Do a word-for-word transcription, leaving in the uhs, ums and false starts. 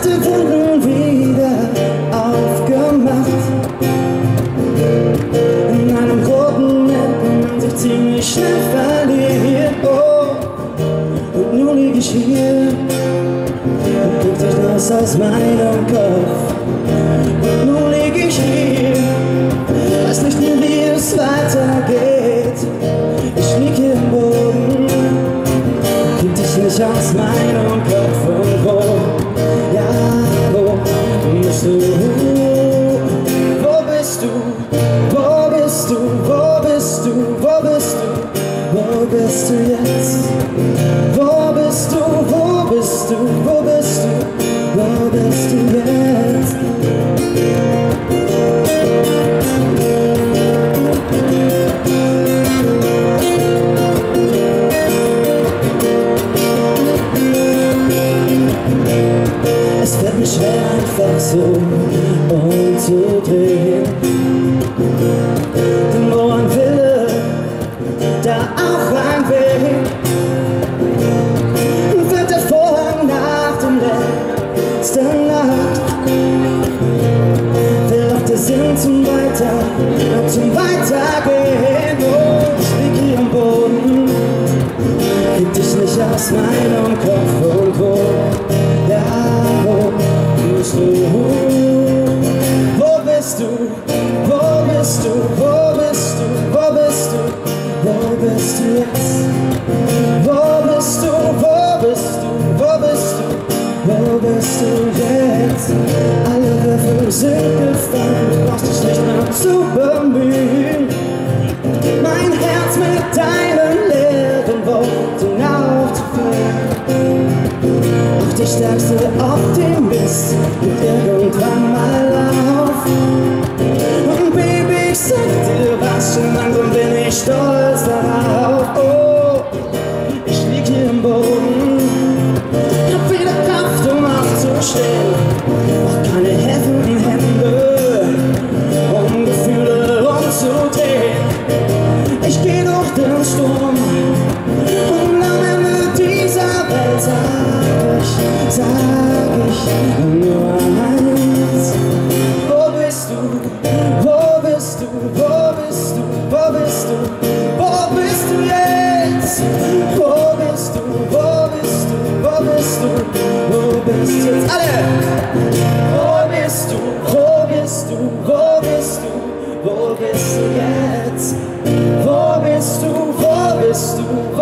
alte Wunden wieder aufgemacht. In einem roten Netz, wo man sich ziemlich schnell verliert. Oh, und nun lieg ich hier und guck dich nass aus meinem Kopf. Und nun lieg ich hier, weiß nicht mehr, wie es weitergeht. Ich lieg hier im Boden, krieg dich nicht aus meinem Kopf. Und wo, ja, wo bist du? Wo bist du? Wo bist du? Wo bist du? Wo bist du? Wo bist du jetzt? Wo bist du? Wo bist du? Wo bist du? Wo bist du jetzt? Es fällt mir schwer, einfach so umzudrehen. Denn wo ein Wille, da auch ein Weg. Wird der Vorhang nach dem letzten Nacht, will auch der Sinn zum Weiter, zum Weitergehen. Oh, ich lieg hier am Boden, krieg dich nicht aus meinem Kopf. Und wo, ja, wo bist du? Wo bist du? Wo bist du? Wo bist du? Wo bist du? Wo bist du jetzt? Wo bist du? Wo bist du? Wo bist du? Wo bist du jetzt? Alle Würfel sind gefallen, du brauchst dich nicht mehr zu bemühen. Mein Herz mit deinen leeren Worten aufzufüllen. Auch die stärkste Optimist gibt irgendwann mal auf. Und Baby, ich sag dir was, schon langsam bin ich stolz darauf. Oh, ich lieg hier im Boden, hab wieder Kraft, um aufzustehen. Mach keine heftigen Hände, um Gefühle umzudrehen. Ich geh durch den Sturm und am Ende dieser Welt sag ich, sag ich nur eins. Wo bist du? Wo bist du? Wo bist du? Wo bist du? Wo bist du jetzt? Wo bist du? Wo bist du? Wo bist du? Wo bist du jetzt? Alle! Wo bist du? Wo bist du? Wo bist du? Wo bist du jetzt? Wo bist du? Wo bist du?